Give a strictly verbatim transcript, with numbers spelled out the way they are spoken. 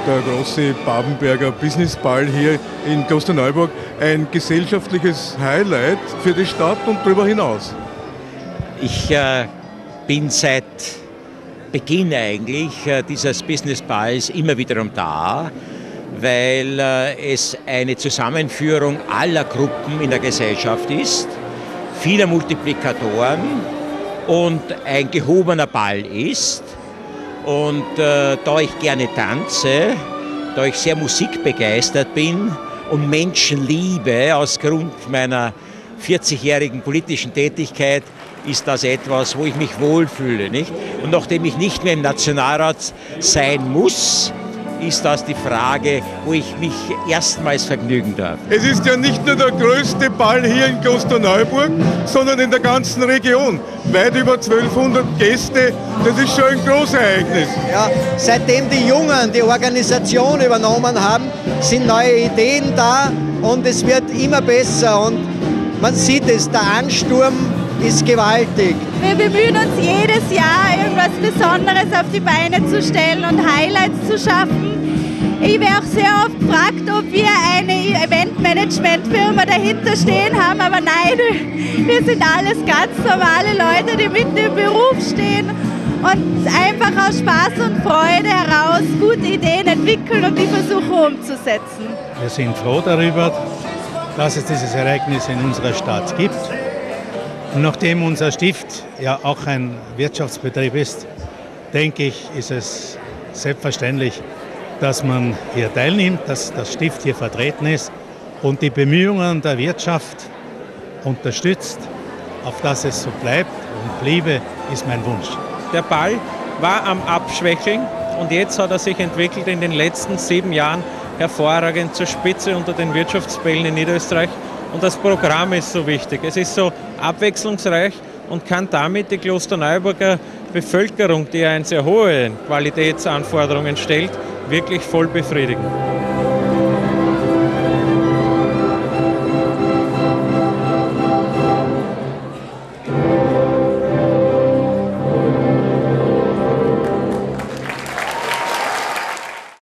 der große Babenberger Businessball hier in Klosterneuburg ein gesellschaftliches Highlight für die Stadt und darüber hinaus. Ich äh, bin seit Beginn eigentlich äh, dieses Businessballs immer wiederum da, weil äh, es eine Zusammenführung aller Gruppen in der Gesellschaft ist, vieler Multiplikatoren und ein gehobener Ball ist. Und äh, da ich gerne tanze, da ich sehr musikbegeistert bin und Menschen liebe aus Grund meiner vierzigjährigen politischen Tätigkeit, ist das etwas, wo ich mich wohlfühle, nicht? Und nachdem ich nicht mehr im Nationalrat sein muss, ist das die Frage, wo ich mich erstmals vergnügen darf. Es ist ja nicht nur der größte Ball hier in Klosterneuburg, sondern in der ganzen Region. Weit über zwölfhundert Gäste, das ist schon ein Großereignis. Ja, seitdem die Jungen die Organisation übernommen haben, sind neue Ideen da und es wird immer besser. Und man sieht es, der Ansturm ist gewaltig. Wir bemühen uns jedes Jahr, irgendwas Besonderes auf die Beine zu stellen und Highlights zu schaffen. Ich werde auch sehr oft gefragt, ob wir eine Eventmanagement-Firma dahinter stehen haben, aber nein, wir sind alles ganz normale Leute, die mitten im Beruf stehen und einfach aus Spaß und Freude heraus gute Ideen entwickeln und die versuchen umzusetzen. Wir sind froh darüber, dass es dieses Ereignis in unserer Stadt gibt. Und nachdem unser Stift ja auch ein Wirtschaftsbetrieb ist, denke ich, ist es selbstverständlich, dass man hier teilnimmt, dass das Stift hier vertreten ist und die Bemühungen der Wirtschaft unterstützt, auf dass es so bleibt und bliebe, ist mein Wunsch. Der Ball war am Abschwächeln und jetzt hat er sich entwickelt in den letzten sieben Jahren hervorragend zur Spitze unter den Wirtschaftsbällen in Niederösterreich. Und das Programm ist so wichtig. Es ist so abwechslungsreich und kann damit die Klosterneuburger Bevölkerung, die ja eine sehr hohe Qualitätsanforderungen stellt, wirklich voll befriedigen.